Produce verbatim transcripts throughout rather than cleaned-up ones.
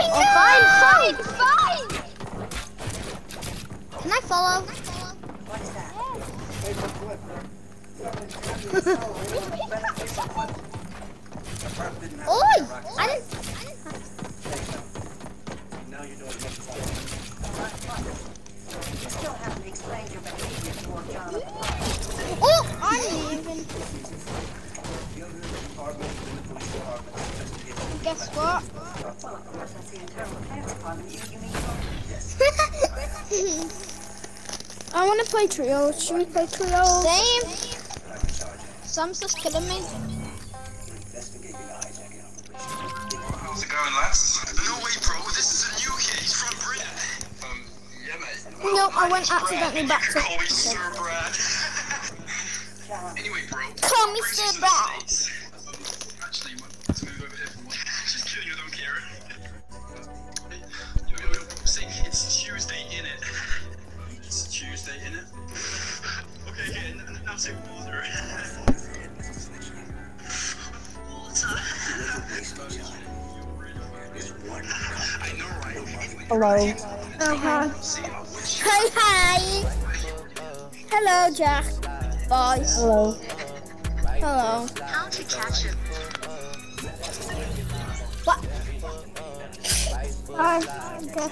Oh, fine, fine, fine. Can I follow? What's that? Oi! I didn't. Now you know what makes it. You still haven't explained your behavior toward Jonathan. Oh, I'm leaving. Guess what? Well, of course, that's the internal affairs department. You, you mean I want to play trios. Should we play trios? Same. Sam's just killing me. How's it going, lads? No way, bro. This is a new kid. He's from Britain. Um, yeah, mate. No, I went accidentally back to. Call me Sir Brad. Anyway, bro. Call me Sir Brad. Actually, you might to move over here for one. Just kidding, I don't care. Yo, yo, yo. See, it's Tuesday, innit? It's Tuesday, innit? Okay, okay, and now say water. Water. I know, right? Hello. Oh, hi. Hi, hi. Hello, Jack. Bye. Hello. Hello. how to catch him? What? Hi. Okay.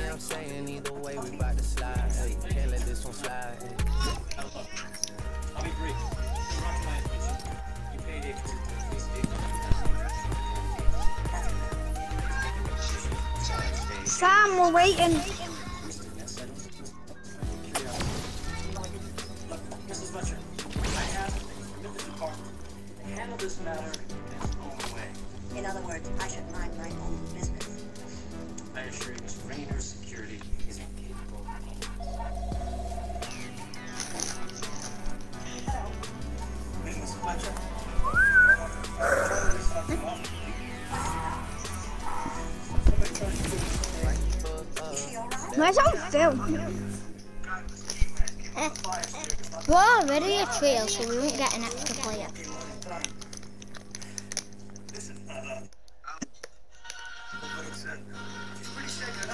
I'll be brief. Not my attention. You paid extra. Sam, we're waiting. Missus Butcher, I have permitted the department to handle this matter in its own way. In other words, I should mind my own business. I assure you, Mister Rayner's security is incapable. Missus Butcher. Is she alright? Where's our film? Eh. We're already a trio, so we won't get an extra player. Listen, uh, like I said, she's pretty shaken up.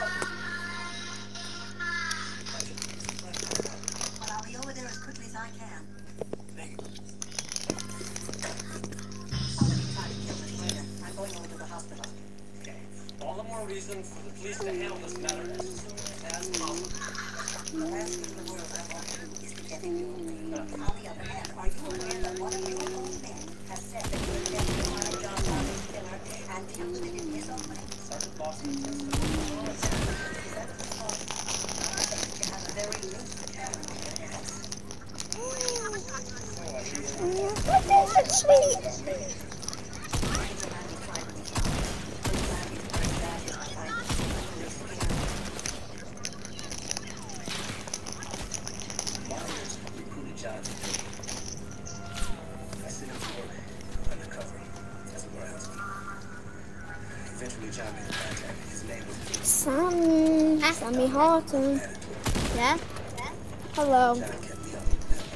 Well, I'll be over there as quickly as I can. Thank you. I'm going to try to kill this later. I'm going over to the hospital. Okay. All the more reason for the police to handle this matter as soon as possible. The last thing in the world I want to do is to get into a ring. On the other hand, are you aware that one of your own men has said that you attempted to find John Martin's killer and used it in his own way? Sergeant Lawson, Is that the point? You have a very loose pattern on your hands. What is it, sweet? Myers recruited Jonathan. I sent him to work undercover as a warehouseman. Eventually, John made contact. His name was Sammy. Sammy Horton. Yeah? Hello. John kept me up.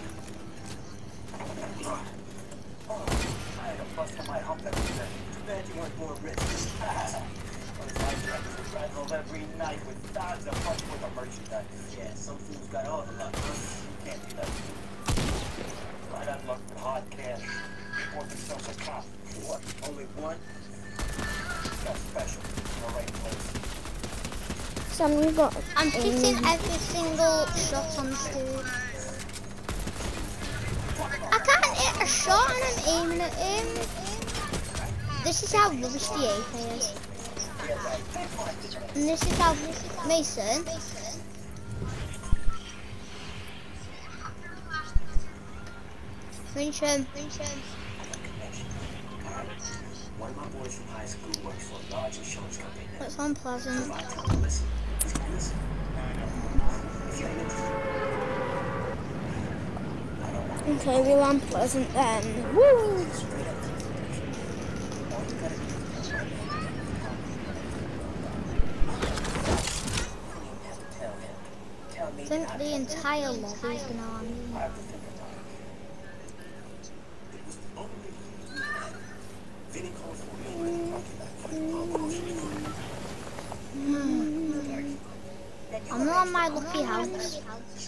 Oh, I had a bust on my hump every day. Too bad you weren't more rich. But it's my job to travel every night with bags of punch worth of merchandise. Yeah, some fools got all the luck. You can't be like me. I got luck with hard cash. Bought themselves a cop. What? Only one? That's special. In the right place. Sam, you got. I'm hitting every single shot on the stage. I can't hit a shot and I'm aiming at him. This is how rubbish the A K is. And this is how Mason. Finish him. Finish him. One of my boys from high school works for a large insurance company now. That's unpleasant. So I tell him, listen, he's gonna listen. If you ain't interested, I don't want Okay, real unpleasant then. Woo! straight up to the connection. All you gotta do is right now. You don't have to tell him. Tell me I think not the to. entire lobby is going to land. I have to think about it. It was the only reason we had. Vinny called for me when he talked about fighting all caution. on my lucky house.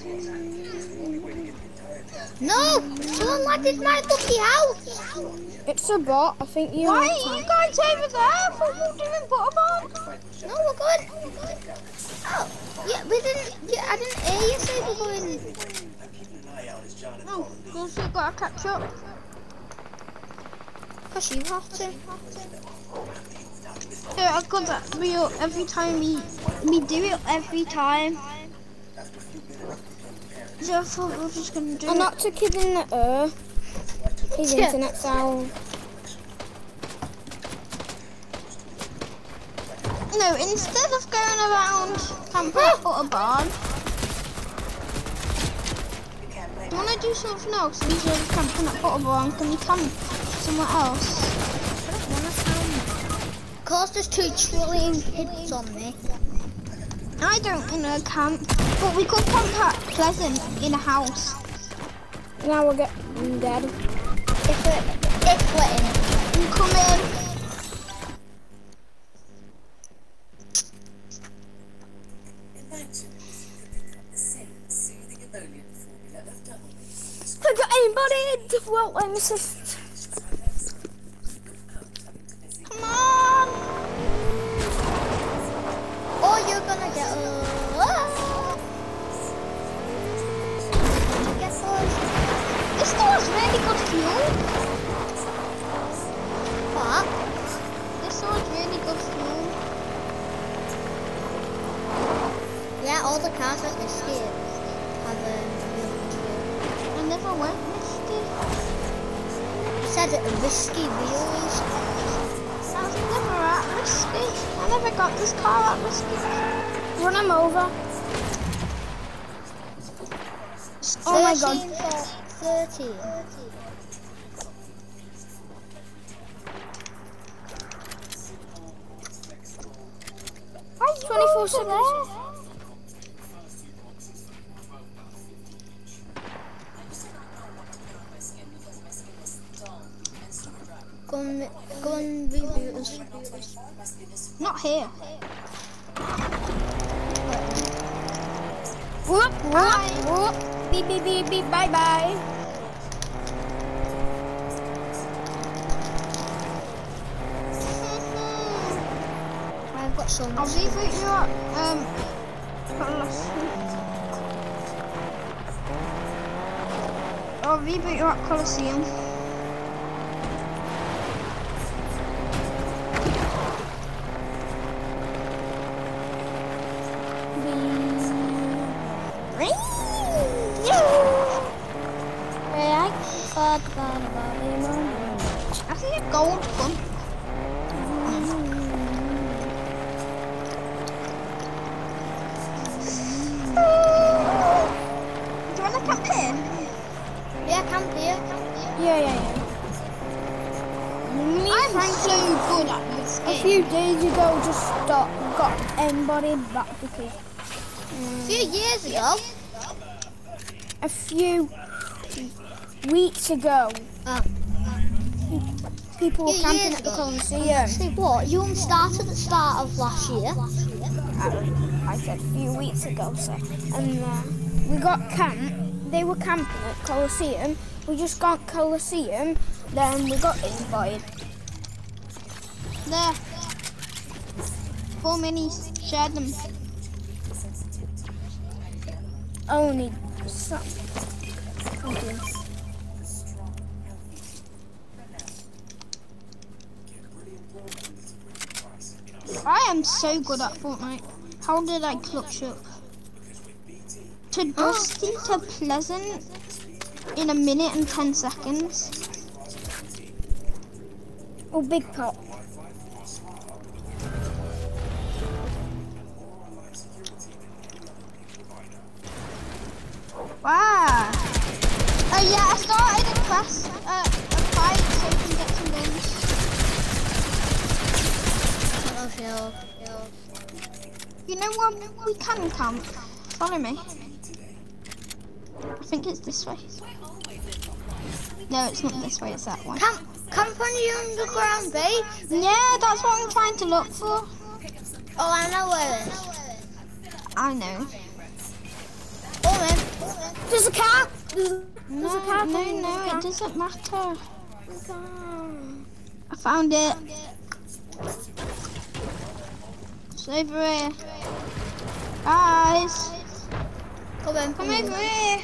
No! Someone landed my lucky house! It's a bot. I think you. Why are you guys over there? What are you doing, Butterbomb? No, we're good. Oh, yeah, we didn't. Yeah, I didn't hear you say we're going. No, because you've got to catch up. Because you have to. Yeah, I got that real every time we we do it every time. So I thought we were just gonna do I'm it. not to kid in the air. His Yeah. internet's out. No, instead of going around camping at Butterbomb, you wanna do something else instead of camping at Butterbomb? Can you camp somewhere else? Of course, there's two trillion kids on me. I don't in a camp, but we could camp at Pleasant in a house. Now we'll get dead. If we're, if we're in. You come in. Have got anybody to well, let me assist. Come on. Or you're gonna get. Uh, guess what? This still has really good fuel. What? This still has really good fuel. Yeah, all the cars at this game have um, really good fuel. I never went risky. You said it risky wheels. I was never at risky. I never got this car at risky. Run him over. Oh my god. thirteen. twenty-four seconds. Go and, go and reboot us. Not here. Whoop, whoop, whoop. Beep, beep, beep, beep. Bye, bye. I've got so I'll much. reboot you up. Um, Colosseum. I'll reboot you at Colosseum. I see a gold gun. Do you want to camp here? Yeah, camp here. Yeah, yeah, yeah. Me, I'm Frankie, so good at this a game. few days ago just stop, got everybody back because A few years ago. a few weeks ago Oh. people were Few camping years at the ago. Colosseum. Say what? You only started at the start of last year. I said a few weeks ago, so. And uh, we got camp, they were camping at Colosseum. We just got Colosseum, then we got invited. There. Four minis. Share them. Only some. Okay. I am so good at Fortnite. How did I clutch up? To Dusty to Pleasant in a minute and ten seconds. Oh, big pot. Wow. Oh yeah, I started a class, uh, a fight so we can get some guns. Hello, Phil. You know what? We can camp. Follow me. I think it's this way. No, it's not this way, it's that one. Camp, camp on the underground base. Yeah, that's what I'm trying to look for. Oh, I know where it is. I know. there's a car. There's, there's No, a car. no, coming, no, there's a it car. doesn't matter. There's a car. I found it. It's over here. Guys, Come on, come over here.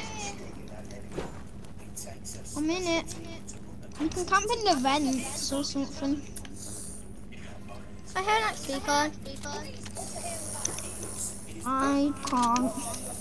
I'm in it. You can camp in the vents or something. I heard that speaker. I can't.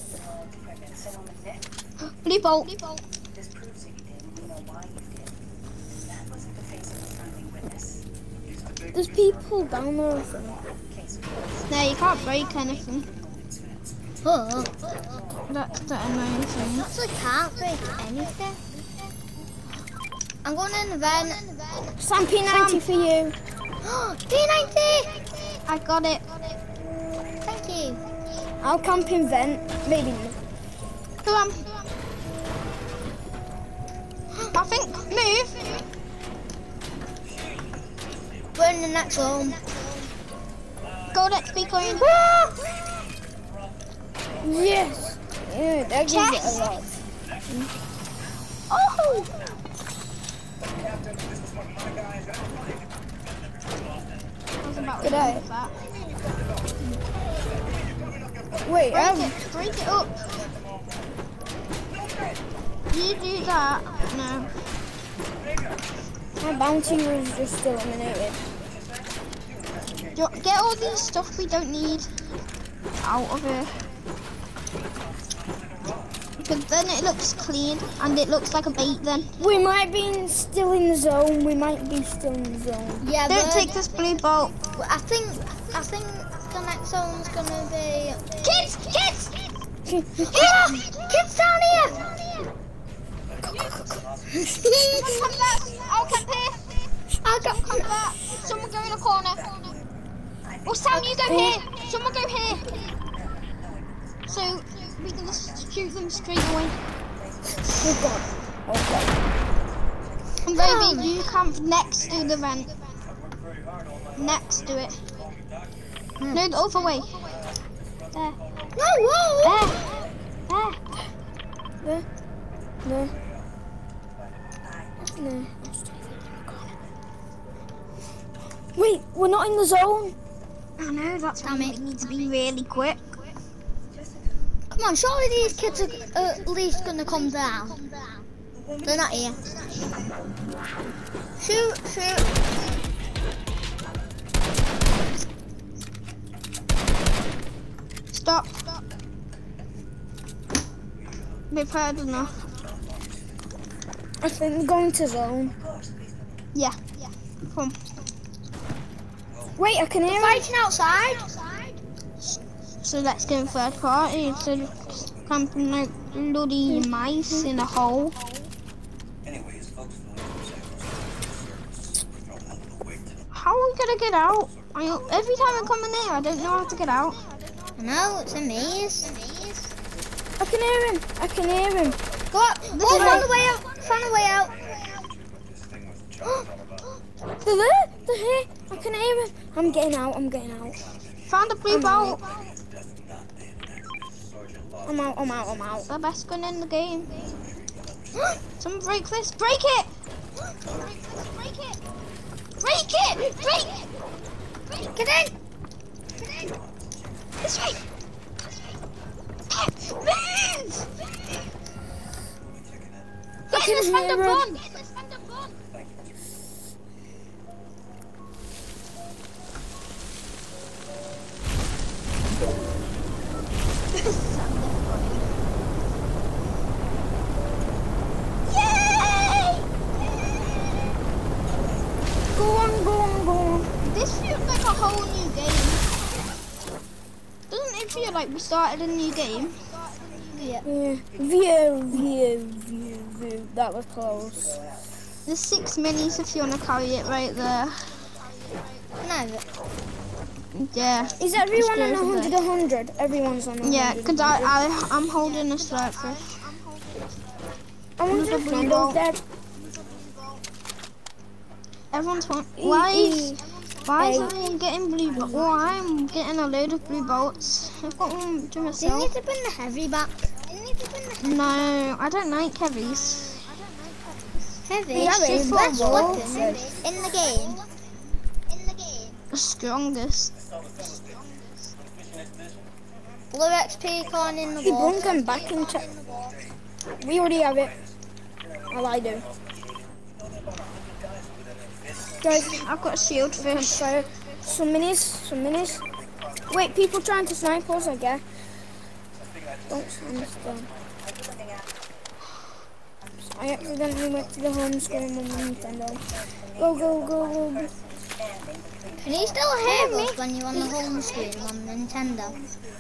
Blue bolt. This proves that you did. We know why you did. That wasn't the face of a friendly witness. There's people down there. I think. No, you can't break anything. Oh, That's the annoying thing. actually can't break anything. I'm going in the vent. Sam P ninety for you. P ninety! I got it. Thank you. I'll camp in vent. Maybe not. Come on. I think. Move. We're in the next room. Go, let's be going. Yes. Yeah, that gives it a Chest. lot. Oh! I was about to Good eye. move that. Wait, Break um, it, break it up. You do that. No. my bounty was just eliminated. Do- Get all these stuff we don't need out of here. Because then it looks clean and it looks like a bait then. We might be still in the zone. We might be still in the zone. Yeah, Don't but take this blue bolt. I think I think the next zone's gonna be. Kids! Kids! Yeah, kids down here. Come back! I'll camp here! I got. Come back! Someone go in the corner. Oh, Sam, you go here! Someone go here! So we can just shoot them straight away. Oh God. Okay. And baby, you camp next to the vent. Next to it. No, the other way. There. No, whoa. There. There. No. No. No. Wait, we're not in the zone. I know, that's why we need to be really quick. Come on, surely these kids are uh, at least gonna come down. They're not here. Shoot, shoot. Stop. We've heard enough. I think we're going to zone. Yeah. Come. Wait, I can hear it. Fighting outside. So let's go third party instead of camping like bloody mice in a hole. Anyways, folks, How are we gonna get out? I, every time I come in here, I don't know how to get out. No, it's a maze. I can hear him. I can hear him. Go up. Go, find a way out. Find a way out. They're there. They're here. I can hear him. I'm getting out. I'm getting out. Found a blue bolt. I'm out. I'm out. I'm out. The best gun in the game. Someone break this. Break it! Break it! Break it! Break it! Get in. This way! Move! I Get in can this random hear run! him. Get in this random run! Yay! Go on. Go on. Go on. This feels like a whole new game. Doesn't it feel like we started a new game? Yeah. Yeah. View. View. View. View. That was close. There's six minis if you want to carry it right there. No. Yeah. Is everyone on Let's a go over hundred? there. A hundred. Everyone's on a hundred. Yeah, because I, I, I'm holding a strike fish. I wonder Another if blue Randall's ball. dead. Everyone's one. Why is, why is Hey. everyone getting blue bolts? Oh, I'm getting a load of blue bolts. I've got one to They myself. need to bring the heavy back. They need to bring No, I don't like heavies. Heavy. Yeah, It's it's best for weapon wolves. in the game. In the game. The strongest. Blue X P corn in the He wall. brought them back and check. We already have it. Well, I do. Guys, I've got a shield fish. so some minis, some minis. Wait, people trying to snipe us, I guess. Don't understand. I accidentally went to the home screen on the Nintendo. Go, go, go, go, go. Can you still hear us when you're on the home screen on Nintendo?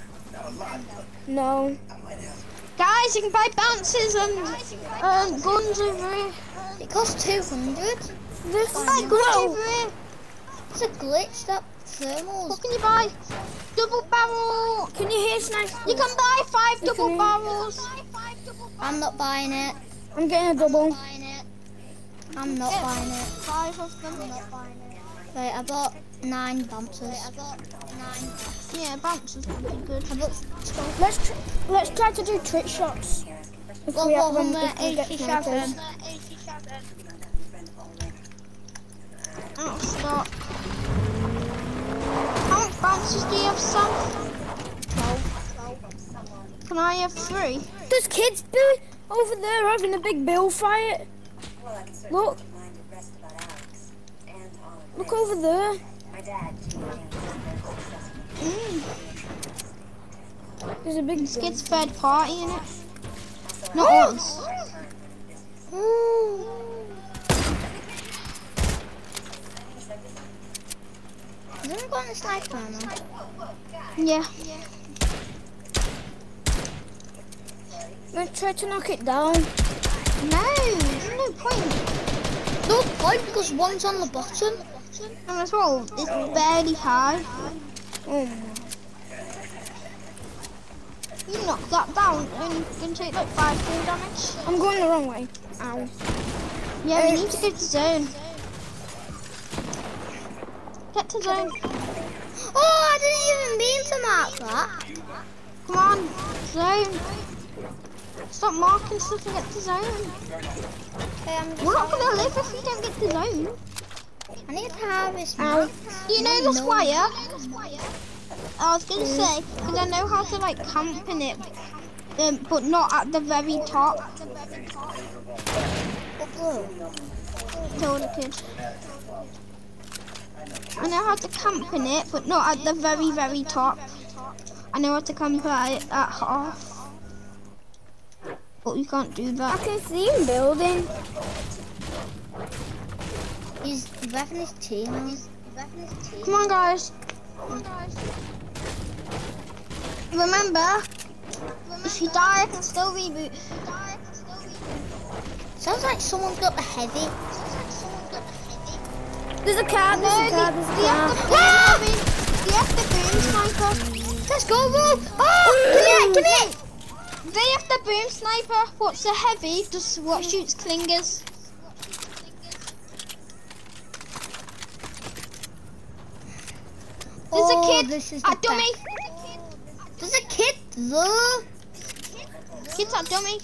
No. Guys, you can buy bounces and uh, guns over here. It costs two hundred. This Buy guns over here. It's a glitch that thermals. What can you buy? Double barrel. Can you hear snipe? You can buy five You double can- barrels. I'm not buying it. I'm getting a double. Buying it. I'm not Yeah. buying it. Five of them. Wait, I bought nine bouncers. I bought nine. Yeah, bouncers would be good. I bought Let's tr let's try to do trick shots. If one we have one them, hundred if we get eighty-seven. snipers. I'll stop. How much bouncers do you have, Sam? Can I have three? There's kids do over there having a big bill fight. Well, I can certainly Look. put your mind at rest about Alex and Oliver. Look over there. My dad, too, was very successful. Mm. There's a big This bill. kid's third party in it. Not us. Has anyone got a sniper ammo? Yeah. Let's try to knock it down. No, there's no point. No point because one's on the bottom. And as well, it's barely high. Oh my. You knock that down and you can take like five full damage. I'm going the wrong way. Ow. Yeah, we need to get to zone. Get to zone. Oh, I didn't even mean to mark that. Come on, zone. Stop marking stuff and get to zone. Okay, I'm just We're not gonna live if we don't get to zone. I need to harvest Ow. now. You know this wire? I was gonna say, because I know how to like camp in it, um, but not at the very top. Told the kid. I know how to camp in it, but not at the very, very top. I know how to camp at it at half. But you can't do I that. can see him building. He's revving his team now. Come on, guys. Remember, if you die, I can still reboot. Sounds like someone's got the heavy. There's a car, No, there's a car, they, there's a they have car. the boom, they have the boom sniper. Let's go, Rob! Oh, come here, come here! They have the boom sniper. What's a heavy? Just what shoots clingers. There's Oh, a kid. this is A the dummy. There's a kid there. Kid's a dummy.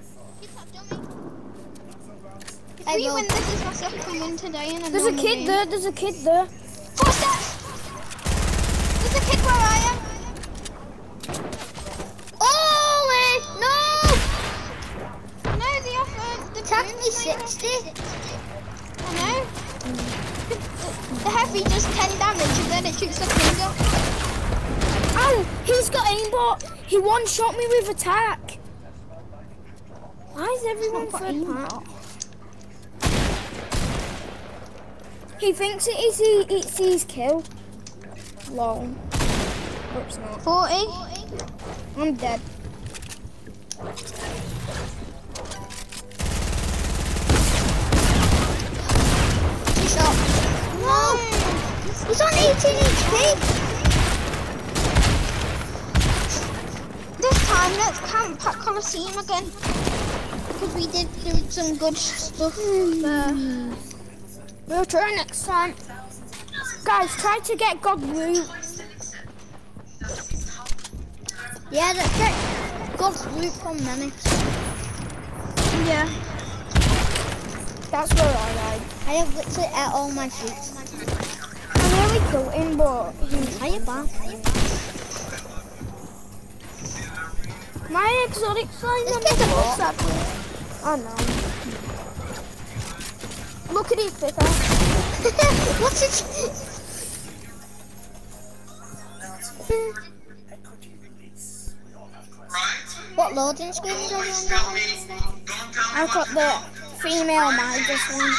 If Hey, we Rob. win this, is my second win today in a There's a normal kid game. there, there's a kid there. Footsteps. There's a kid where I am. Ollie, no! No, the offer. The Tax boom me sniper. sixty. I know. The, the heavy does ten damage and then it shoots a finger. Ow! He's got aimbot. He one shot me with attack. Why is everyone got third aimbot. part? He thinks it is he, it's his kill. Lol. Oops, not. forty. I'm dead. Two shot. No! He's on eighteen H P. This time, let's camp at Colosseum again. Because we did do some good stuff there. We'll try next time. Guys, try to get God loot. Yeah, that's it. got loot from Menace. Yeah. That's where I died. I have literally ate all my fruits. I nearly killed him, but he... Are you back? My exotic signs Let's on get the them book, all. sadly. Oh no. Look at his pickaxe. What's it? What loading screen is everyone got? I've got the female Midas one.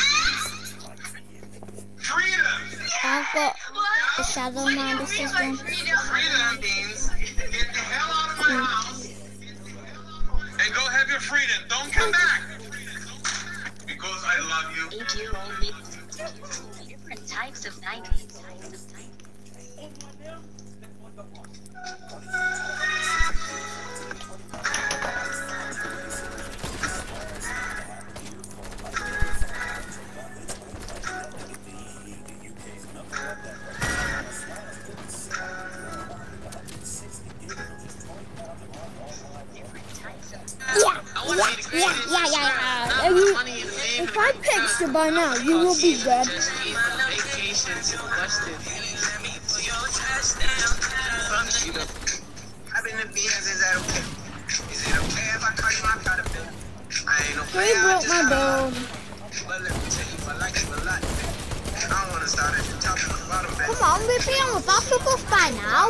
I've got the Shadow Midas as well. Freedom means get the hell out of my house and go have your freedom. Don't come back. Because I love you. Think you only different types of nineties. Yeah, yeah, yeah, yeah. If, you, if I picked you by now, you will be dead. He broke my bone. Come on, we'll be on the battle bus by now.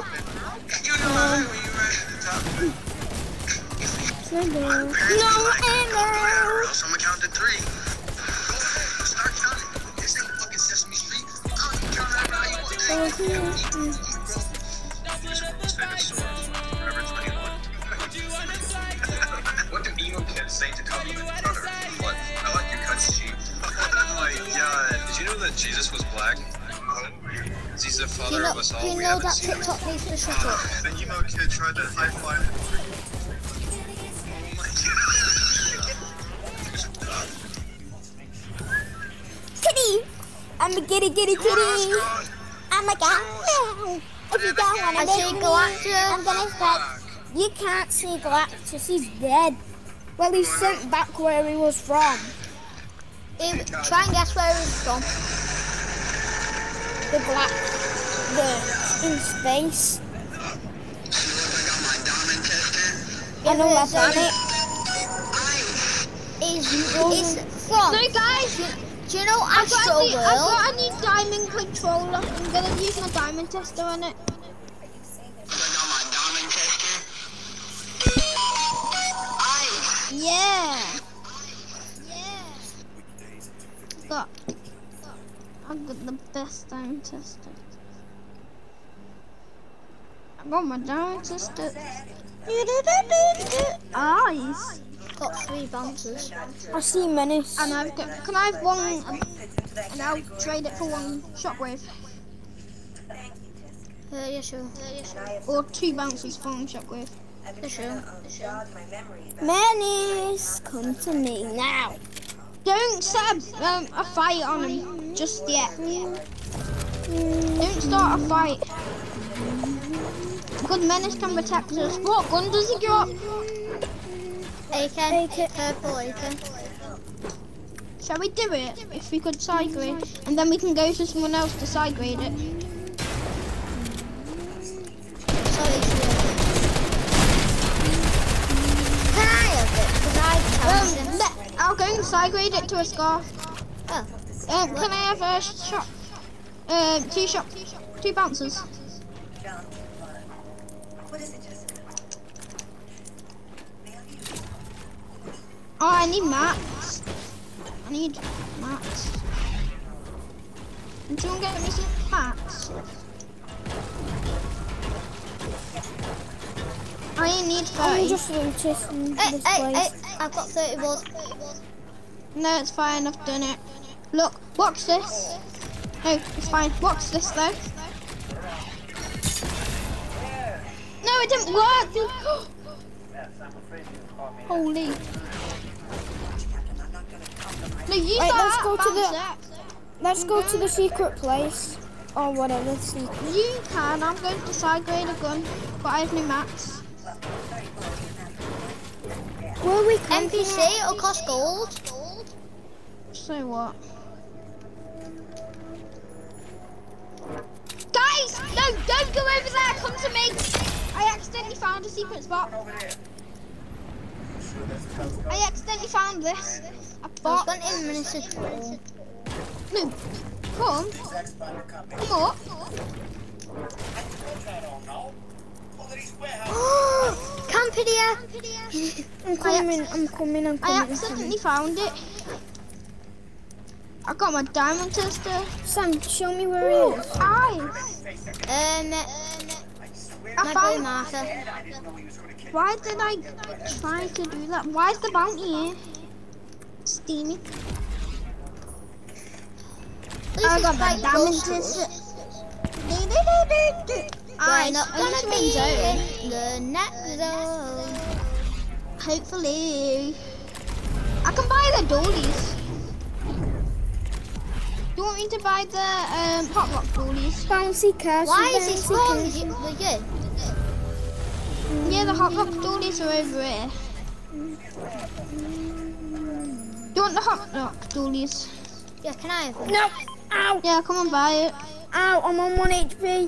My bone. No ammo. Someone count to three. Start counting. This ain't fucking Sesame Street. Oh, you count however how you want. Forever twenty-one. What do emo kids say to compliment each other? What? I like your cuts, Chief. Oh my god. Did you know that Jesus was black? He's the Do father you know, of us all. do you We know haven't that seen him. TikTok needs to shut up? The emo kid tried to high five. Kitty! I'm a kitty, kitty, kitty! I'm a cat now! If you don't want I to see make me, Galactus. I'm gonna start. You can't see Galactus, he's dead. Well, he's sent back where he was from. Um, try and guess where he's from. The black, the, in space. I know If that's it's, on it. Is is from? So guys, Do you know I've got, Astro a new, I've World? got a new diamond controller. I'm gonna use my diamond tester on it. Yeah. Yeah. Got. I've got the best diamond tester. I got my diamond tester. Eyes. Got three bouncers. I see Menace. And I've got. Can I have one? And I'll trade it for one shockwave. Uh, yeah, sure. Or two bounces for one shockwave. Yeah, sure. Menace, come to me now. Don't set a, um, a fight on him just yet. Don't start a fight. Because Menace can protect us. What gun does he got? A K, purple A K. Shall we do it? If we could side grade, and then we can go to someone else to side grade it. Sorry, can I have it? Because I Um, challenged him. let, I'll go and side grade it to a scarf. Oh, Um, can I have a shot? Uh, two shot, two bouncers. Oh, I need mats. I need mats. Do you want to get me some mats? I need I'm thirty. just noticing hey, this hey, place. hey, I've got thirty balls. No, it's fine. I've done it. Look, watch this. No, it's fine. Watch this though. No, it didn't work. Holy. No, use Wait, that. let's go to the- bouncer. Let's go to the secret place. Or whatever secret. You can. I'm going to side grade a gun, but I have no mats. Where we N camping P C, at? it'll cost gold. So what? Guys, no, don't go over there. Come to me. I accidentally found a secret spot. Over there. You sure that's how it's going? I accidentally found this. A I was bot. going in minutes ago. No, come, Exact spot we're coming. come up. I don't know. Over these warehouses. Camp here. I'm coming, I'm coming, I'm I coming. I'm accidentally found it. I got my diamond tester. coming. Sam, show me where it is. Eyes. Um, I swear I my boy found. Martha. I didn't know he was going to catch Why did I try to do that? Why is the bounty here? Steamy. I got my diamond tester. Do, do, do, do, do. We're Eyes. not I gonna need to be win zone. in the next zone. Hopefully. I can buy the dollies. Do you want me to buy the um, hot rock dollies? Bouncy castle. Why is it bouncy wrong castle. with you? with you? Yeah, the hot rock dollies are over here. Do you want the hot rock dollies? Yeah, can I have one? No! Ow! Yeah, come on, buy it. Ow, I'm on one H P.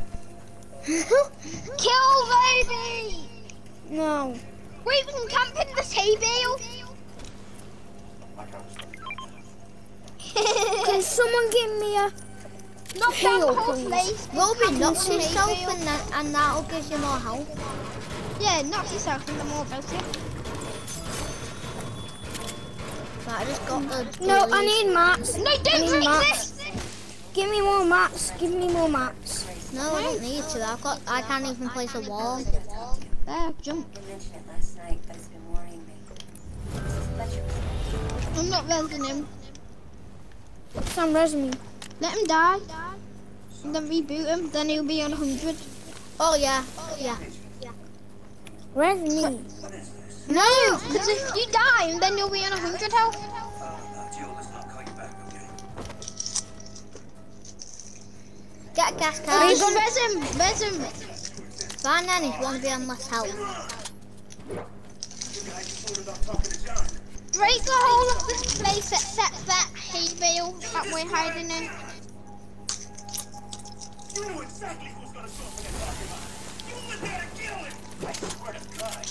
Kill baby! No. Wait, we can camp in this hay bale. Can someone give me a... Knock down Hail, the whole please. place. Robin knocks Hay himself bale. and, that, and that'll give you more health. Yeah, knock yourself in the more about it. Right, I just got the No, I dollies. need mats. No, I don't need break mats. this! Give me more mats. Give me more mats. No, I don't need to. I've got. I can't even place a wall. There, jump. You mentioned it last night, but it's been worrying me. Fletcher. I'm not resing him. Sam, res me. Let him die. And then reboot him, then he'll be on one hundred. Oh yeah, yeah. Res me. No, because if you die, and then you'll be on one hundred health. Get a gas Please card. res him, res him. Fine then, he's one be on less health. Break the whole of this place except that hay bale that we're hiding in. You knew exactly who was going to suffer that fucking line. You were there to kill him. I swear to God.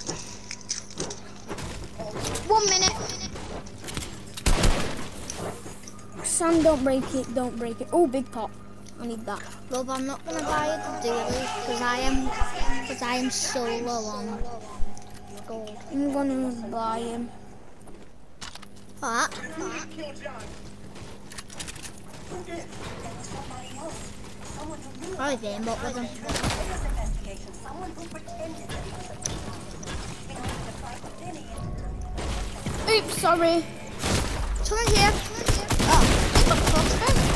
One minute. Sam, don't break it. Don't break it. Oh, big pot. I need that. Rob, I'm not gonna buy the dollies because I am because I am so low on gold. I'm gonna buy him. What? Kill John. Who did? There was somebody else. Someone who knew. Probably the aimbot with him. In this investigation, someone who pretended that he was a policeman in order to try to pin him. Oops, sorry. Someone's here. Oh, he's got a crossbow.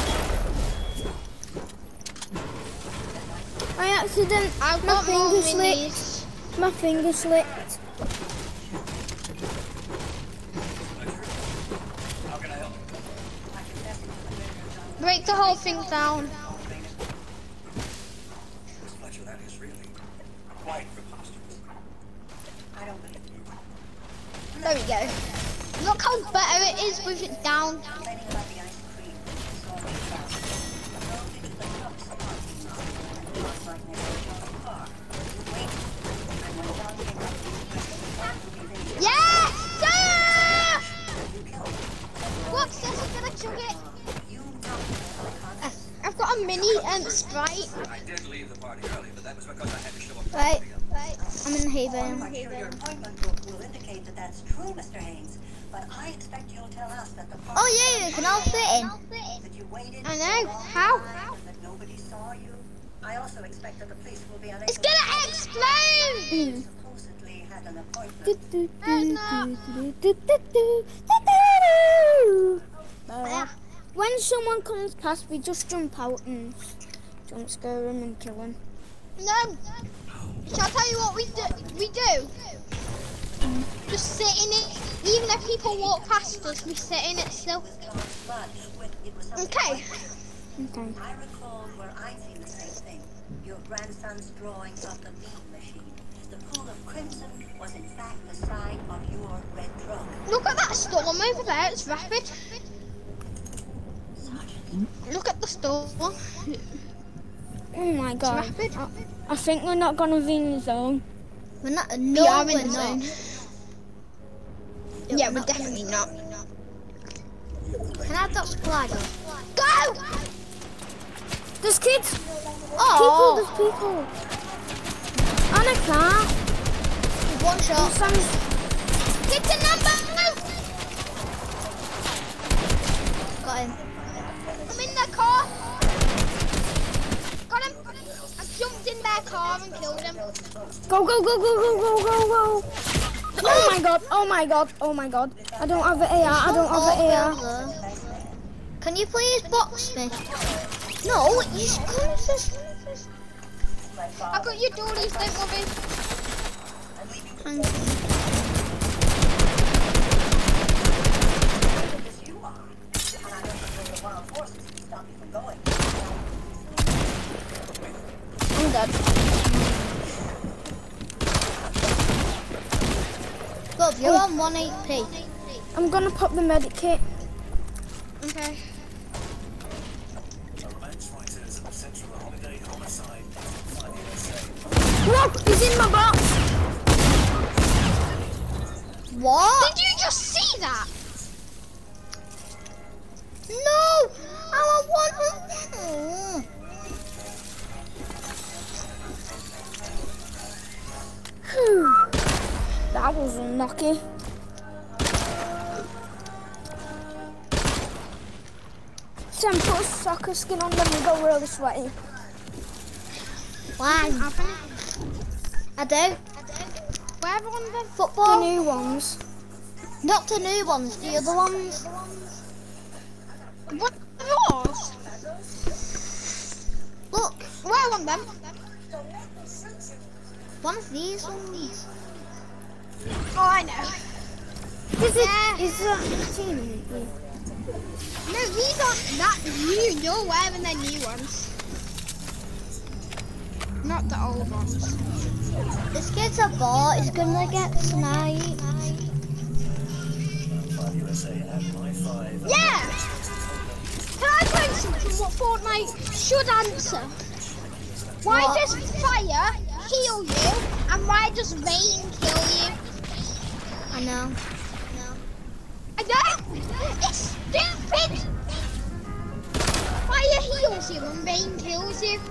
I accident. I've My got more finger slipped. minis. My finger slipped. Break the whole thing down. Fletcher, that is really quite preposterous. I don't believe you. There we go. Look how better it is with it down. Complaining about the ice cream. Saw me fast. Drove into the truck's parking lot. And was right next to John's car. Waited. And when John came up, he had to be there. Yes! Sir! You killed him. What's this? I'm gonna chug it. You knocked him unconscious. I've got a mini um, Sprite. I did leave the party early, but that was because I had to show up. Right. I'm in the hay bale. I'm sure your appointment book will indicate that that's true, Mister Haynes. But I expect you'll tell us that the party Oh yeah, you can all fit in. that you waited I for know. a long How? time and that nobody saw you. I also expect that the police will be unable It's gonna explode! to supposedly had an appointment. Do, do, do, No, it's not. do, do, do, do, do, do, do. Uh, When someone comes past, we just jump out and jump scare him and kill him. No. Shall I tell you what we do? We do. Just sit in it. Even if people walk past us, we sit in it still. But when it was something Okay. like this, Okay. I recall where I'd seen the same thing. Your grandson's drawing of the mean machine. The pool of crimson was in fact the sign of your red drug. Look at that storm over there. It's rapid. Sergeant, Look at the storm. Oh my god. rapid. I, I think we're not gonna be in the zone. We're not. We No, are we're in the not. zone. Yeah, Yeah, we're we're not. definitely not. Can I have that supply gun? Go! There's kids. Oh, People. There's people. On a car. one shot. Sam's. Get the number! Got him. I'm in the car. Got him. I jumped in their car and killed him. Go go go go go go go go. Oh my god. Oh my god. Oh my god. I don't have an A R. I don't have an A R. Over. Can you please box me? No, you come to. I got your dollies, don't worry. Thank you. yes, you are. And I don't think the wild horses can stop you from going. I'm dead. Look, you're on one H P. I'm gonna pop the medic kit. Okay. Look, he's in my box. What? Did you just see that? No! I want one. Phew. That was unlucky. Sam, put a soccer skin on them and go really sweaty. Why? I do. Where on the The Football. new ones. Not the new ones, the other ones. what are those? Look, Where on them? one of these ones. Oh, I know. Is it? Is that team? No, these aren't that new. You're wearing the new ones. Not the old ones. This kid's a bot. He's gonna get sniped. Yeah! Can I tell you something what Fortnite should answer? Why What? does fire heal you and why does rain kill you? I know. I know! It's stupid! Fire heals you and rain kills you.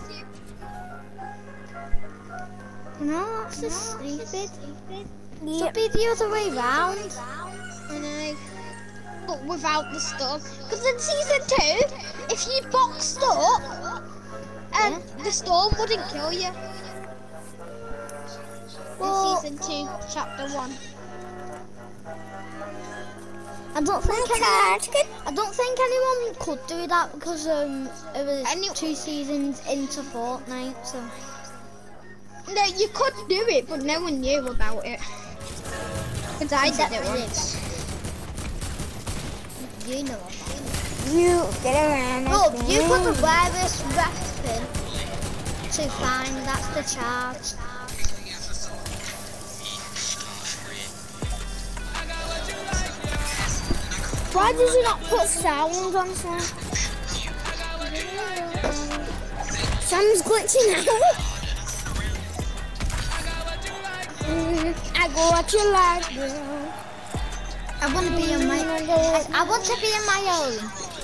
No, that's just stupid. Yep. Should be the other way round. I know. But without the stuff. Because in season two, if you boxed up, um, Yeah. the storm wouldn't kill you. Well, In season two, chapter one. I don't think anyone, I don't think anyone could do that because um it was Any- two seasons into Fortnite, so No, you could do it, but no one knew about it. Because I did it Exactly. once. you know about it. You get around. Oh, you put the wireless weapon to find. That's the charge. Why does he not put sound on Sam? Sam's glitching out. Mm, I go what you like, girl. I want to be in my. I, I want to be in my own.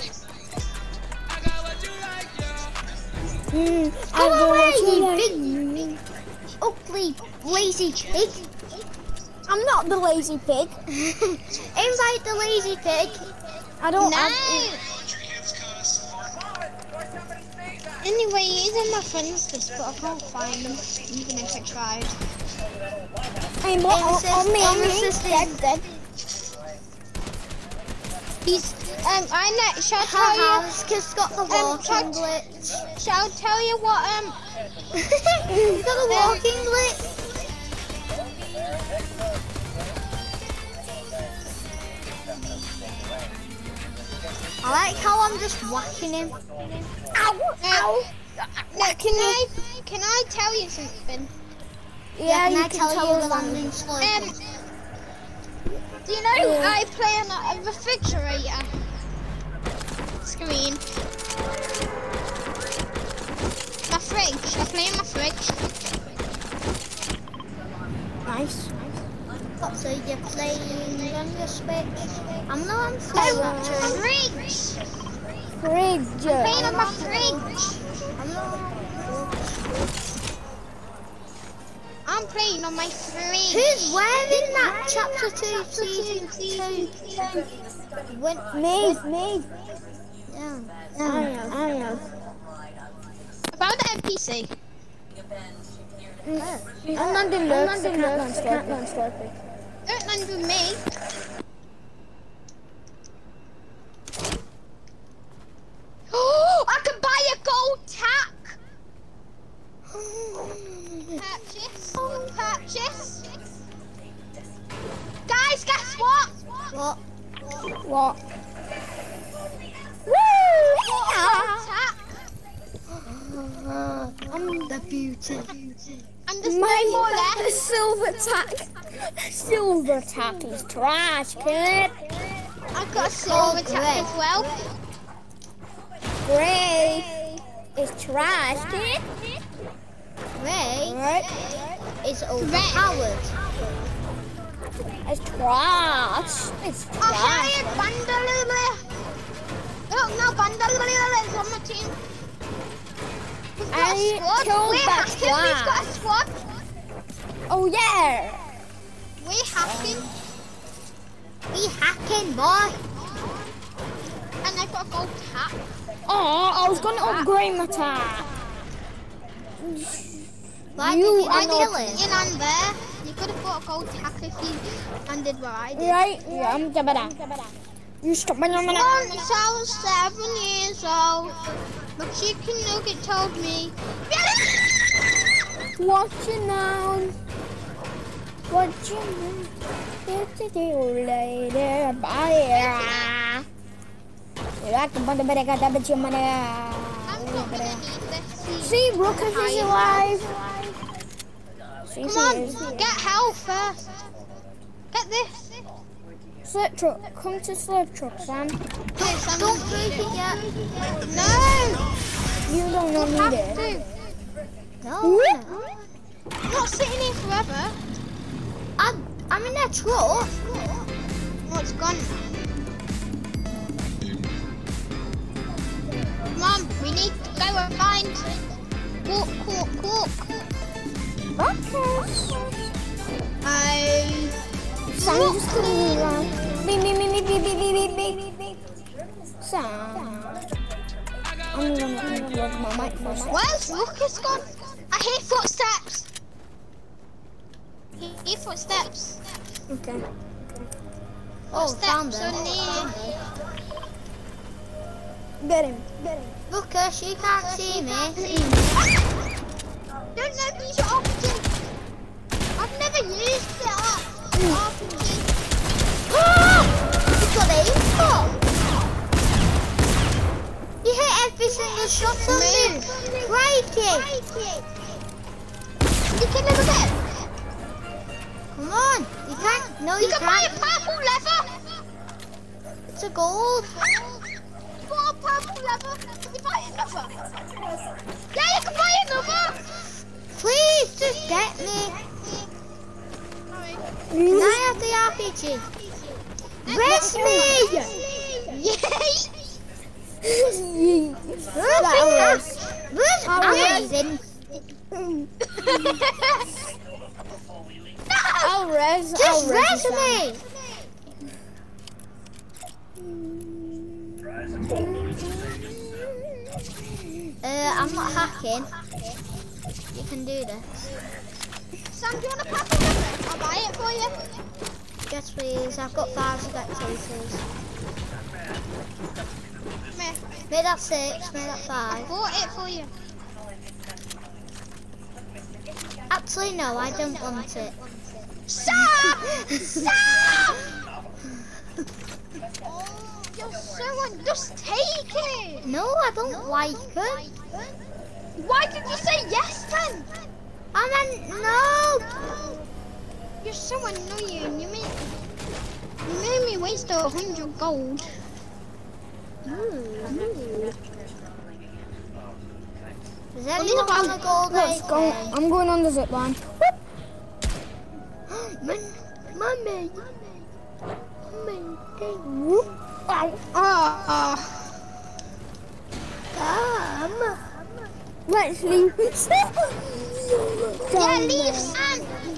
Mm, I Go go away, what you you like. big ugly lazy pig. I'm not the lazy pig. Invite the lazy pig. I don't. No! have- Anyway, he's in my friends list, but I can't find him, even if I tried. I'm not Aim on, assist, on me, on aim me. assist. Dead, dead. He's, um, I know, shall I tell Haha, you, this kid's got the Um, walking touch- glitch. shall I tell you what, um, He's got the walking glitch. I like how I'm just whacking him. Ow, ow. no, can I, can I tell you something? Yeah, can you I can tell tell you us the that. landing slope? Um, do you know Yeah. I play on a refrigerator screen? My fridge. I play on my fridge. Nice. So you're playing on your Switch? I'm not on No, Switch actually. fridge. Fridge. Playing on my fridge. I'm not on I'm playing on my fridge. Who's wearing that chapter two season two? When, Me, me. yeah. I know, I know. About the N P C. I'm not doing that. I'm not doing that. Don't land with me. Oh, I can buy a gold tack. Purchase. Purchase. Guys, guess what? What? What? Gold tack. I'm the beauty. And there's no more My left. silver tack. Silver tack is trash, kid. I've got a silver Oh, tack as well. Gray is trash, kid. Ray Right? is overpowered. It's trash. It's Oh, trash. hey, Bandalula. Oh, no, Bandalula is on my team. We've got I a squad. killed We're that hacking. We've got a squad. Oh yeah. We're hacking. We hacking, boy. And I've got a gold tack. Oh, I was gonna upgrade my tack. Why You did you are not not- kill him? You land there. You could have bought a gold tack if you landed where I did. Right? Yeah, I'm jabba. You stop my number. Once I was seven years old, my chicken nugget told me. Watch it now. Watch it now. What to do later? Bye. You like the bunda better got that your money. I'm not gonna need this. See, Brooklyn is alive. See, Come she on, is. get help first. Get this. Slip truck. Come to slip truck, Sam. Yes, I'm Don't break it yet. No! You don't You need have it. to. No. I'm not sitting here forever. I'm, I'm in a truck. Oh, it's gone. Come on, we need to go and find Quark, Quark, Quark. Buckers. I... Sam just couldn't be wrong. Beep, beep, beep, beep, beep, beep, beep, beep, beep. Sam. I'm gonna, I'm gonna plug my mic first. Where's Lucas gone? I hear footsteps. I hear footsteps. Okay. Oh, found Footsteps him. are near. Get him. Get him. Lucas, you can't see me. Don't let me use your R P G. I've never used it. R P G. You got aim for. You hit every single shot on me. Crikey. You can never get. Come on. You can't. No, you, You can buy a can't. purple leather. It's a gold. Buy a purple leather. Can you buy another? Yeah, you can buy another. Please, just get me. Sorry. Can I have the R P G? Rest me. Yay! Where's Where's Amazon? I'll res. Just I'll res rest you, me. Uh, I'm not hacking. You can do this. Sam, do you want a purple leather? I'll buy it for you. Yes, please. I've got five spectators. Come here. Make that six. Make that I five. bought it for you. Actually, no. I don't want it. Sam! Sam! Oh, you're so un- just take it. No, I don't like it. Why did you say yes then? I meant no. help! You're so annoying. You made you made me waste a hundred gold. Does anyone want a gold? Let's go. I'm going on the zip line. Mummy, mummy, mummy, Ow. Ah. come. Let's leave. Yeah, leave Sam.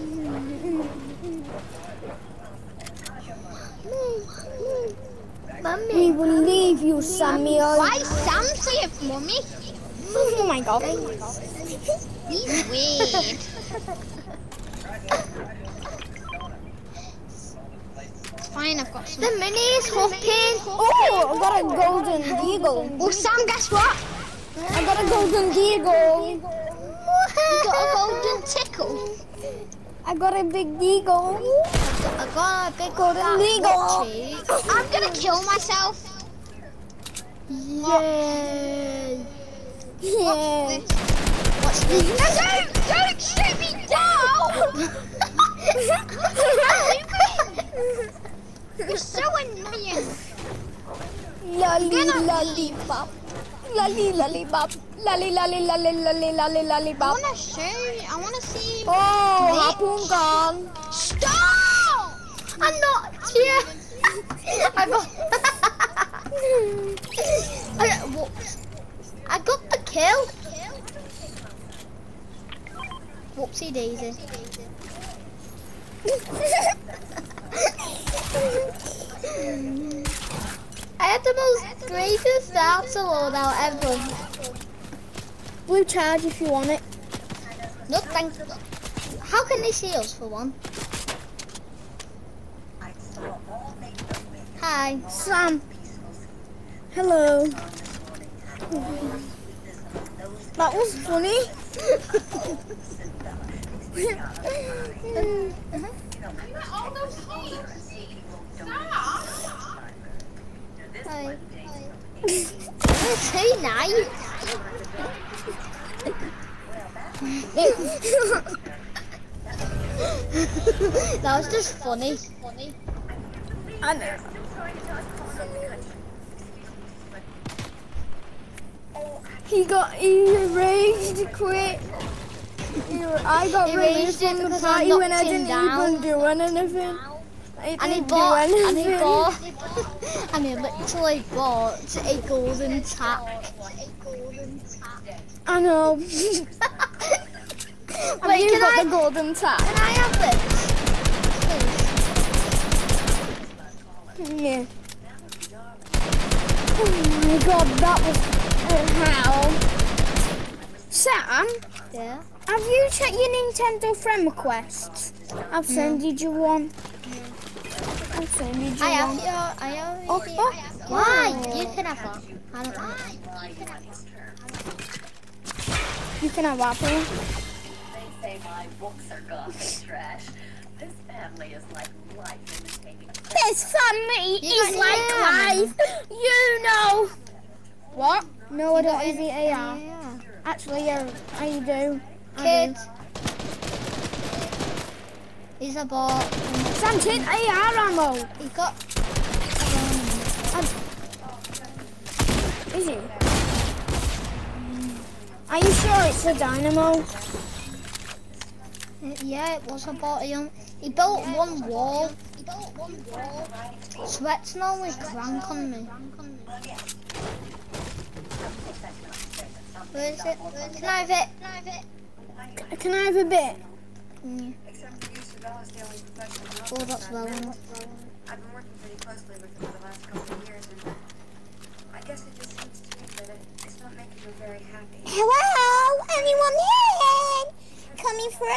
We Mummy, will leave you, Samuel. Why Sam say it for me? Oh my god. He's weird. Fine, I've got some. the mini is hopping. Oh, I got a golden deagle. Oh, Sam, guess what? I got a golden deagle. You got a golden tickle. I got a big deagle. I got a big Golden fat eagle. cheek. I'm gonna kill myself. Yay! Yeah. What's this? No, don't, don't shoot me down. You're so annoying. Lolly, lollipop. Lolly, lollipop. Lolly, lolly, lolly, lolly, lolly, I lollipop. wanna show you. I wanna see. Oh, Bitch. harpoon gone. Stop! I'm not here. I got. I got, whoops. I got the kill. Whoopsie daisy. I had the most greatest start to load out ever. Blue charge if you want it. No thank you. How can they see us for one? Hi. Sam. Hello. That was funny. Hi. It's too nice. That was just funny. I know. He got erased quick. I got Erased released it from the because I party when I knocked him didn't down. even do anything. I And he didn't bought, do and he anything. bought, and he literally bought a golden tack. I know. Wait, Have you can got I, the golden tag? can I have this? Yeah. Oh my god, that was uh, how. Sam, Yeah. have you checked your Nintendo friend requests? I've sent you one. I've sent you I have one. your, I have Oh, your- oh. Why? You can have one. I don't want it. You can have apple. They say my books are gothic trash. This family is like life imitating. This family You is got like yeah. life. You know. What? No, I don't got have the A R. Yeah. Actually, yeah, I do. I Kid. do. He's a bot. Sam, take A R ammo. He got. Is he? Are you sure it's a dynamo? Yeah, it was a bot. He, um, he built one wall. He built one wall. Sweat's normally crank on me. Where is it? Can I have it? Can I have it? Can I have a bit? Mm. Oh, that's well enough. I've been working pretty closely with him for the last couple of years, and I guess it just seems to me that it, it's not making him very happy. Hello? Anyone here? Coming for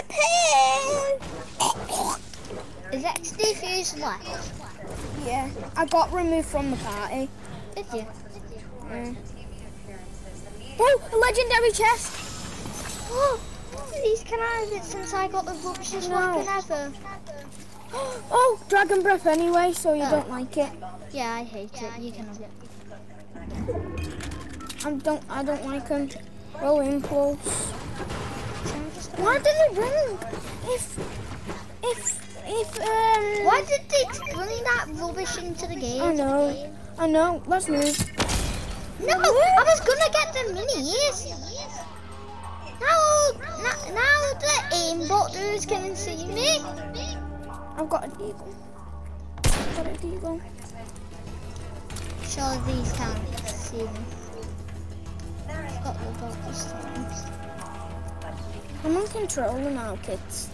a poo? Is that Steve who's left? Yeah, I got removed from the party. Did you? Yeah. Oh, a legendary chest! Oh, please can I have it since I got the ruptured No. weapon ever? Oh, dragon breath anyway, so you Oh. don't like it. Yeah, I hate it. You can have it. I don't. I don't like them. Roll in close. Can I just Why did it ring? If Why did they bring that rubbish into the game? I know. I know. Let's move. No, I was gonna get the minis. Now, now, now the aimbot dudes can see me. I've got a deagle. I've got a deagle. Sure, these can't see me. I've got the boat this time. I'm on controller now, kids.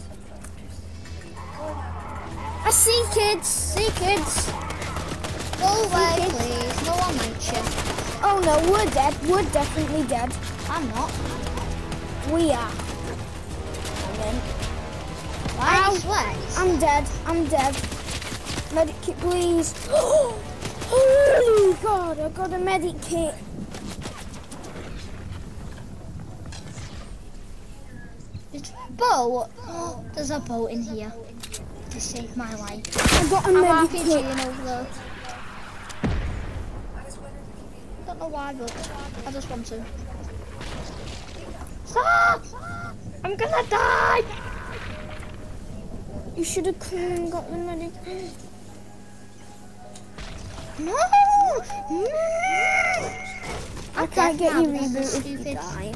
I see kids. See kids. Go away, please. No one likes you. Oh no, we're dead. We're definitely dead. I'm not. We are. And then, Why Ow. are you sweat? I'm dead. I'm dead. Medic kit, please. Oh God! I got a medic kit. It's a boat. Oh, there's a boat in here to save my life. I got a I'm medic RPGing kit. over there. Don't know why, but I just want to. Stop! I'm gonna die! You should have come and got the medic kit. No! No! I can't get you rebooted if you die.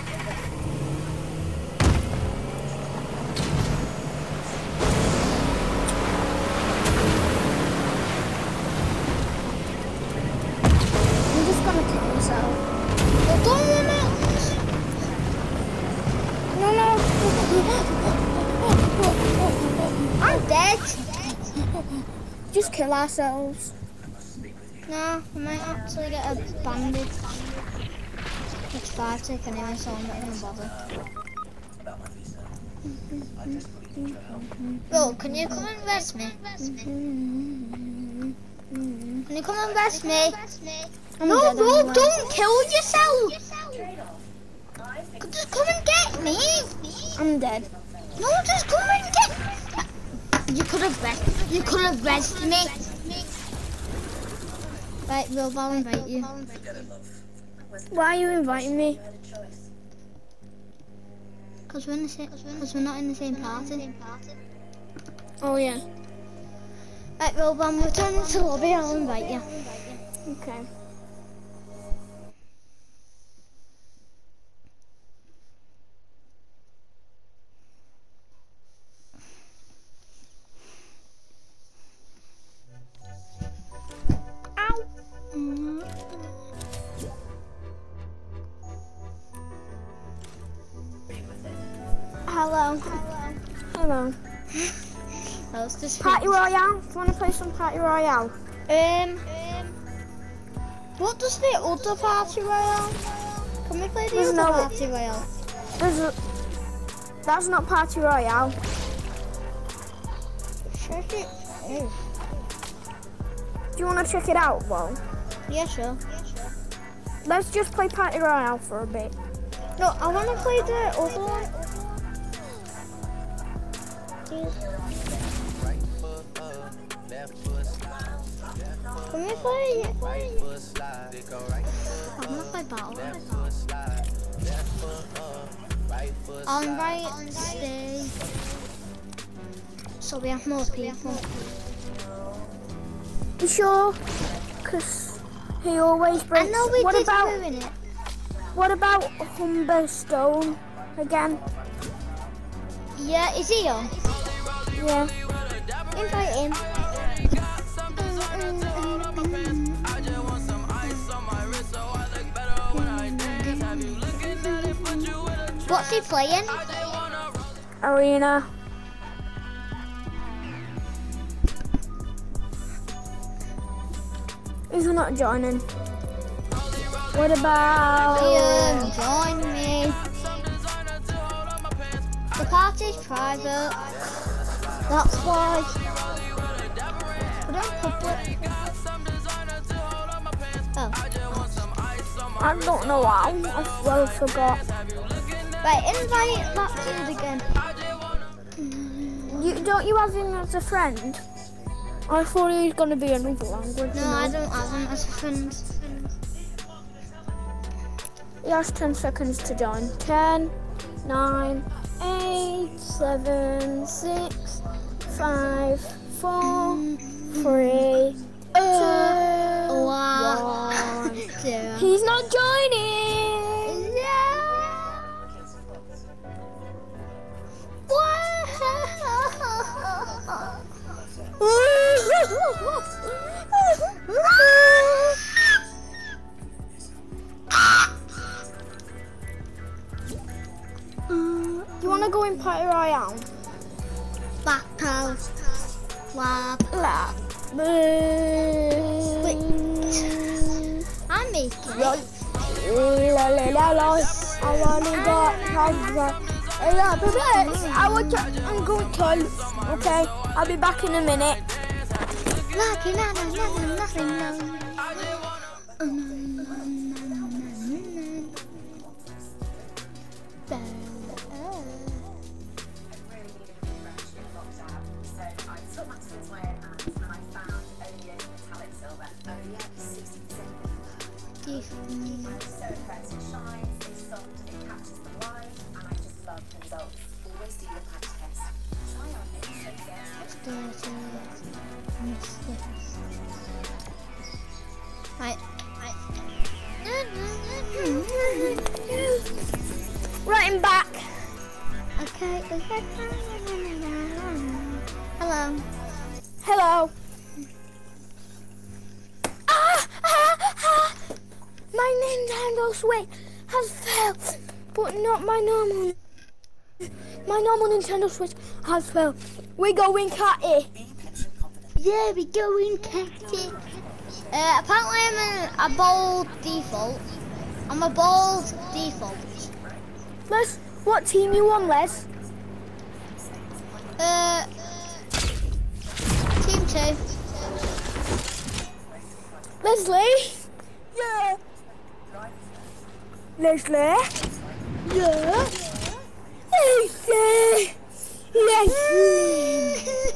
I'm just gonna kill myself. No, don't run out! No, no. I'm dead! Just kill ourselves. No, I might actually get a bandage. It's five tick anyway, so I'm not even bother. Bro, can you come and rest me? Can you come and rest me? I'm No, dead bro, anyway. don't kill yourself! Just come and get me! I'm dead. No, just come and get You could have rest You could have rested me. Right, Will, I'll invite you. Why are you inviting me? Because we're in the same because we're not in the same party. Oh yeah. Right, Will, I'm returning to the lobby, I'll invite you. Okay. Hello. Hello. That was just Party Royale? Do you want to play some Party Royale? Um, what does the other Party Royale? Can we play the There's other no- Party Royale? There's a, that's not Party Royale. Check it. Oh. Do you want to check it out, though? Yeah, sure. Let's just play Party Royale for a bit. No, I want to play the other one. Can we play? I'm gonna play Battle. I'll invite Stay. So we have more people. You sure? Because he always I breaks. know we what did about ruin it. what about Humberstone again? Yeah, is he on? Yeah. Invite him. What's he playing? Arena. He's not joining. What about? Ian, join me. The party's private. That's why. We're not public. Oh. I don't know how. I well forgot. Right, invite that dude again. You don't you have him as a friend? I thought he was gonna be another language. No, you know. I don't have him as a friend. He has ten seconds to join. Ten, nine, eight, seven, six, five, four, three, two, One. one. Two. He's not joining. You wanna go in Party Royale? Battle. Lab. La. Wait. I'm making it. La la la la. I wanna get hungry. Yeah, baby, I want to. I'm going to. Okay, I'll be back in a minute. Lucky, na, na, na, na, nothing, no. Right. Right, I'm back. Okay. Hello. Hello. Ah, ah, ah. My Nintendo Switch has failed, but not my normal. My normal Nintendo Switch has failed. We're going catty. Yeah, we going catty. Uh, apparently I'm a, a bold default. I'm a bold default. Les, what team you on, Les? Uh, team two. Leslie? Yeah. Leslie? Yeah. Leslie? Leslie?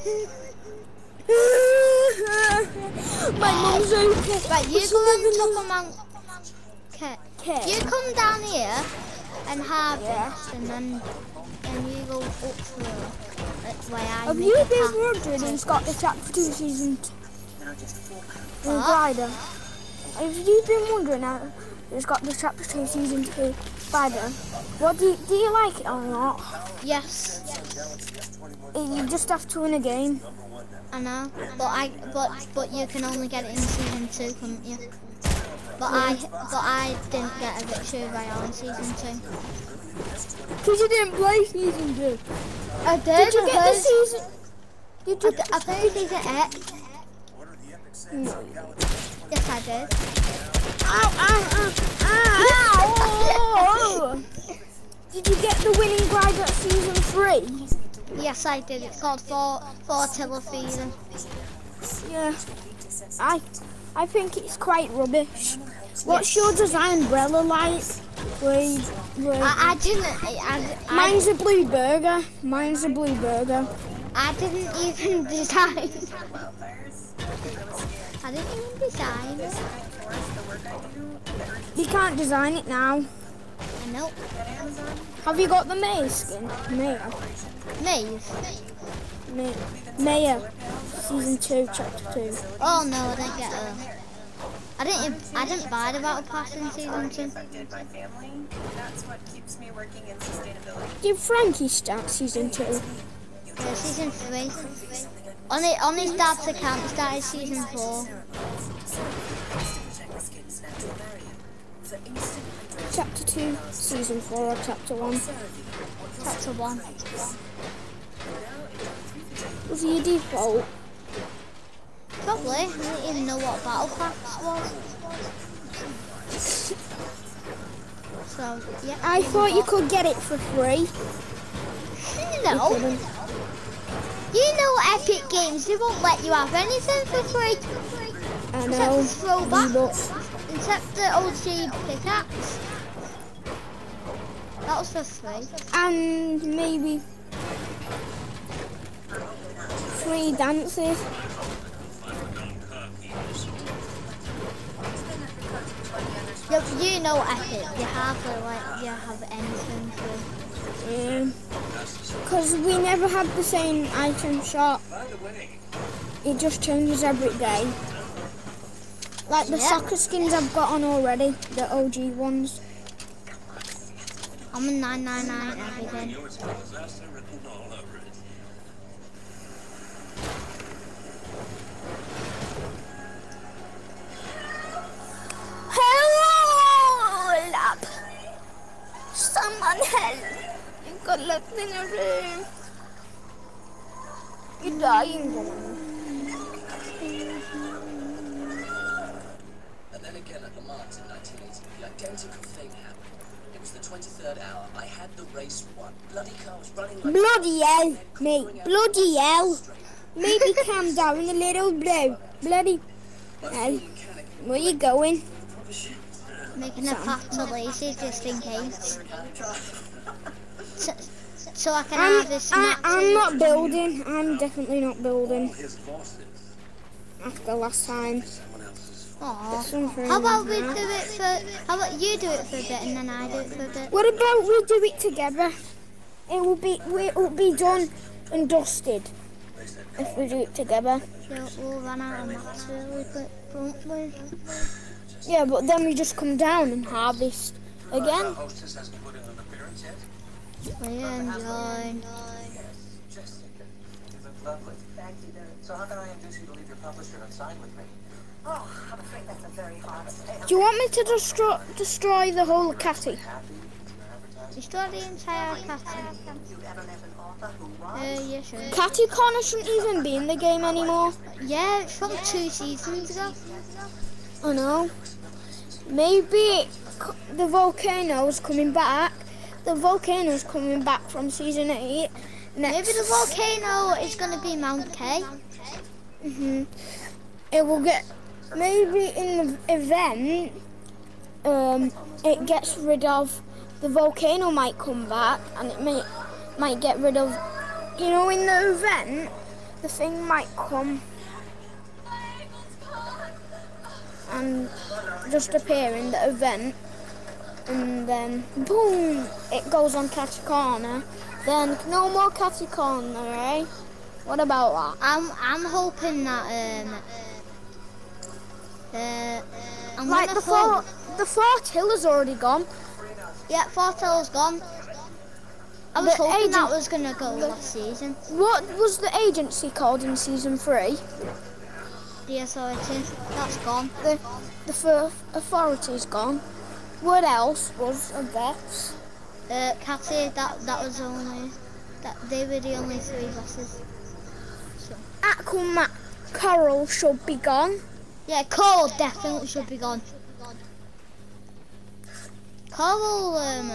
My mum's okay. Right, you She's go on living top in- of Mount Kit. Okay. You come down here and harvest, Yeah. and then and you go up through. That's why I Have make you a been path. wondering in Scottish Chapter two Season two? In What? Glider? Have you been wondering how it's got the Chapter two Season two Glider? What do you, do you like it or not? Yes, You just have to win a game. I know. But I but but you can only get it in season two, couldn't you? But I but I didn't get a victory royale in season two. Because you didn't play Season two. I did. Did you get the because season? Did I, you? d- I played season eight. No. Yes, I did. Ow, ow, ow, ow, ow. Did you get the winning glider at Season three? Yes, I did. It's called Four Four Tiller Feeder. Yeah. I I think it's quite rubbish. What's your design umbrella like? Where you, where I, I didn't. I, I, Mine's a blue burger. Mine's a blue burger. I didn't even design. I didn't even design it. You can't design it now. I know. Have you got the Maya skin? Maya. Maze. Maya. Maya. Season two, chapter two. Oh no, I didn't get a. I didn't. I didn't buy the battle pass in season two. Did my family. That's what keeps me working in sustainability. Did Frankie start season two? Yeah, season three. On it, on his dad's account, he started season four. Chapter two, season four, or chapter one? Chapter one. Was he a default? Probably. I didn't even know what battle pass was. So yeah. I thought you could get it for free. No. You couldn't. You know Epic Games, they won't let you have anything for free. I Except know. the throwback. V-Bucks. Except the O G pickaxe. That was for free. And maybe free dances. Yeah, you know Epic, you have uh, like you have anything for Um, Because we never had the same item shop. It just changes every day. Like the Yeah. soccer skins I've got on already, the O G ones. I'm a nine nine nine everything. Hello, lab. Someone help. You've got left in a room. You're dying, woman. And then again at Le Mans in nineteen eighty, the identical thing happened. It was the twenty-third hour. I had the race won. Bloody car was running like... Bloody hell, mate. Bloody hell. Maybe calm down a little, bro. Bloody hell. Where you going? Making a path to lazy just in case. So, so I can I'm, have this I, snack. I'm not building. I'm definitely not building. After last time. Aw. Something How about we like do that. it for? How about you do it for a bit and then I do it for a bit? What about we do it together? It will be it will be done and dusted if we do it together. Yeah, we'll run out of mats really quick, won't we? Yeah, but then we just come down and harvest again. hostess hasn't put in an appearance yet. We enjoy. Lovely. Thank you. So how can I induce you to leave your publisher and sign with me? Oh, I'm afraid that's a very hard step. Do you want me to destroy destroy the whole catty? Happy with your advertising? Destroy the entire catty. You ever met an author who Uh, was? yeah, sure. Catty Corner shouldn't even be in the game anymore. Yeah, it's from two seasons ago. I know. Maybe c- the volcano's coming back. The volcano's coming back from season eight. Next. Maybe the volcano is going to be Mount K. hmm It will get. Maybe in the event, um, it gets rid of. The volcano might come back, and it may might get rid of. You know, in the event, the thing might come and just appear in the event, and then boom, it goes on Catty Corner. Then no more Catty Corner, eh? What about that? I'm I'm hoping that um uh I'm Like gonna the Fort, hope- the Fort Hill is already gone. Yeah, Fort Hill's gone. I was The hoping agent- that was gonna go last season. What was the agency called in season three? The authority, that's gone. The the first authority's gone. What else was a boss? Uh, Catty, that that was only that they were the only three bosses. So Aquaman Coral should be gone. yeah, Coral definitely should be gone. Coral um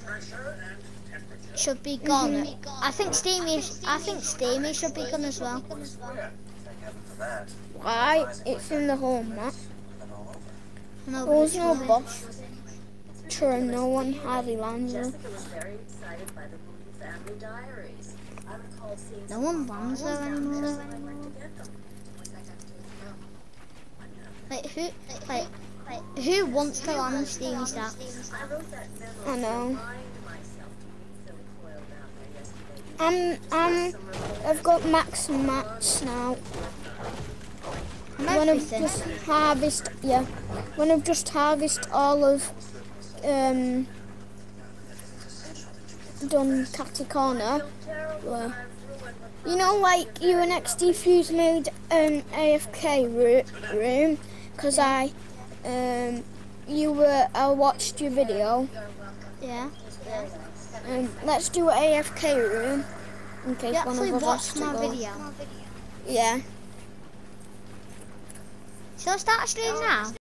should be gone. Mm-hmm. I think Steamy, I think Steamy should be gone as well. Thank heaven for that. Why? It's in the home map. And all over. No, There but was it no should be. boss. True, no one hardly lands there. Jessica was very excited by the movie Family Diaries. I recall seeing No one lands there anymore. so I went to get them. Was I have to Like who, like, like who wants to land Steamy Star? I wrote that memo I know. reminding myself to meet Philly Coyle down there yesterday. I'm, I'm, I've got max and max now. And When I've everything. just harvest, yeah. When I've just harvest all of, um, done Catty Corner. Well, you know, like you and X D Fuse made an A F K ro- room, cause I, um, you were, I watched your video. Yeah. Um, let's do an A F K room in case You one actually of us has watched to my go. video. Yeah. Shall I start stream now?